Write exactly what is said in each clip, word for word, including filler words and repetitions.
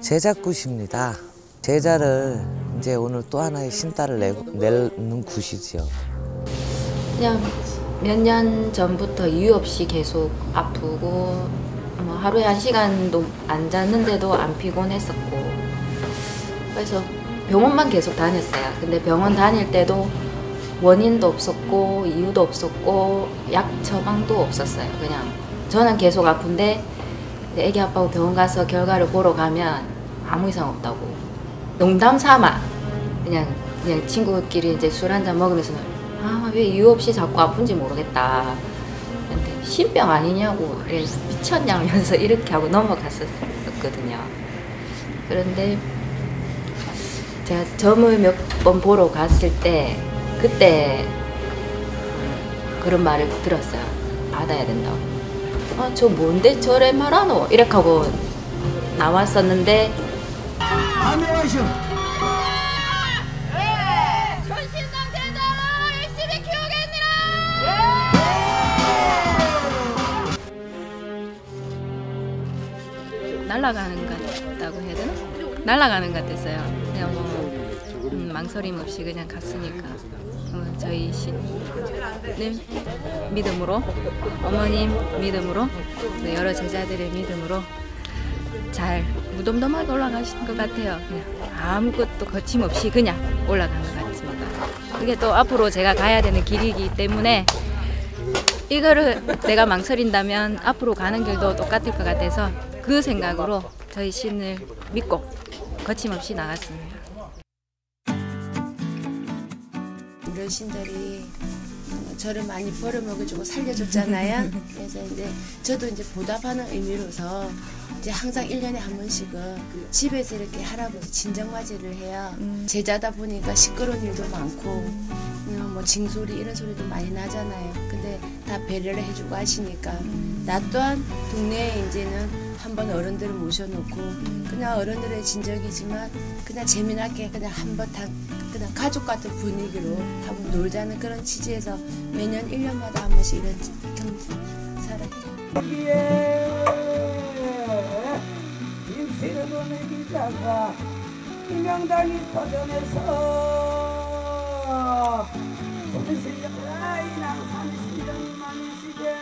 제자굿입니다. 제자를 이제 오늘 또 하나의 신딸을 내, 내는 굿이지요. 그냥 몇 년 전부터 이유 없이 계속 아프고 뭐 하루에 한 시간도 안 잤는데도 안 피곤했었고, 그래서 병원만 계속 다녔어요. 근데 병원 다닐 때도 원인도 없었고 이유도 없었고 약 처방도 없었어요. 그냥 저는 계속 아픈데 애기 아빠하고 병원 가서 결과를 보러 가면 아무 이상 없다고, 농담 삼아 그냥 그냥 친구끼리 이제 술 한잔 먹으면서 아 왜 이유 없이 자꾸 아픈지 모르겠다. 근데 신병 아니냐고, 그래서 미쳤냐면서 이렇게 하고 넘어갔었거든요. 그런데 제가 점을 몇 번 보러 갔을 때 그때 그런 말을 들었어요. 받아야 된다고. 아, 저 뭔데 저래 말하노? 이렇게 하고 나왔었는데 안녕하시오. 전신당 제자 열심히 키우겠니라. 날아가는 것 같다고 해야 되나? 날아가는 것 같았어요. 그냥 뭐 음, 망설임 없이 그냥 갔으니까 어, 저희 신님 믿음으로, 어머님 믿음으로, 여러 제자들의 믿음으로 잘 무덤덤하게 올라가신 것 같아요. 그냥 아무것도 거침없이 그냥 올라간 것 같습니다. 그게 또 앞으로 제가 가야 되는 길이기 때문에 이거를 내가 망설인다면 앞으로 가는 길도 똑같을 것 같아서 그 생각으로 저희 신을 믿고 거침없이 나갔습니다. 우리 신들이 저를 많이 벌어먹여주고 살려줬잖아요. 그래서 이제 저도 이제 보답하는 의미로서 이제 항상 일 년에 한 번씩은 집에서 이렇게 할아버지 진정맞이를 해요. 음. 제자다 보니까 시끄러운 일도 많고 음, 뭐 징소리 이런 소리도 많이 나잖아요. 근데 다 배려를 해주고 하시니까 음. 나 또한 동네에 이제는 한번 어른들을 모셔놓고 음. 그냥 어른들의 진적이지만 그냥 재미나게 그냥 한번 다 그냥 가족 같은 분위기로 한번 놀자는 그런 취지에서 매년 일 년마다 한 번씩 이런 경사를 해요. 임시를 보낸 기자가 이명당이 터전에서 손실려라 이낭 삼십 년 만이시게.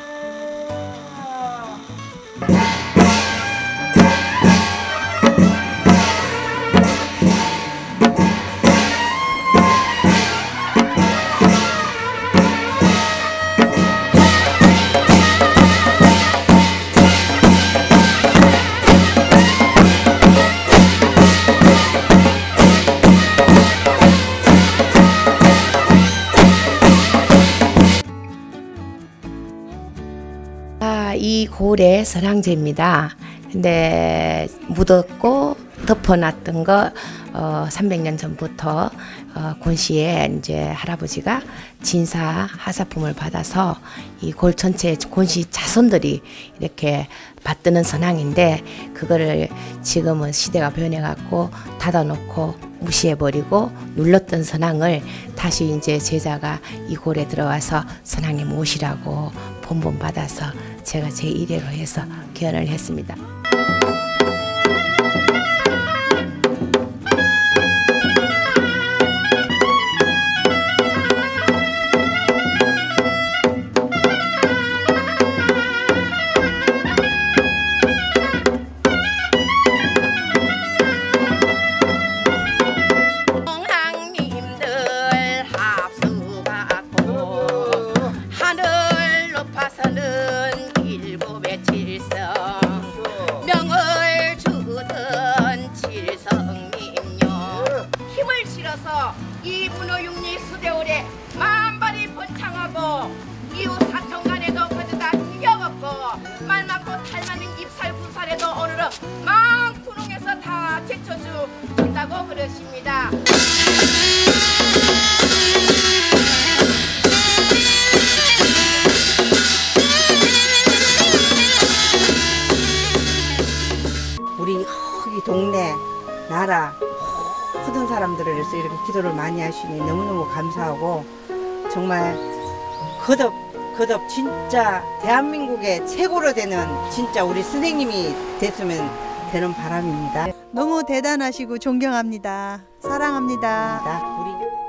이 고래 선항제입니다. 근데 묻었고 덮어놨던 거 어, 삼백 년 전부터 어, 곤시에 이제 할아버지가 진사 하사품을 받아서 이 골 전체 곤시 자손들이 이렇게 받드는 선항인데 그거를 지금은 시대가 변해갖고 닫아놓고 무시해버리고 눌렀던 선항을 다시 이제 제자가 이 골에 들어와서 선항에 모시라고 본분 받아서 제가 제일 회로 해서 개헌을 했습니다. 이 문호육리 수대월에 만발이 번창하고 이웃 사천간에도 거두다 힘겨웠고 말 많고 탈 많은 입살 군살에도 오늘은 망구릉에서 다 제쳐준다고 그러십니다. 우리 이 동네 나라 모든 사람들을 위해서 이렇게 기도를 많이 하시니 너무너무 감사하고 정말 거듭 거듭 진짜 대한민국의 최고로 되는 진짜 우리 선생님이 됐으면 되는 바람입니다. 너무 대단하시고 존경합니다. 사랑합니다. 우리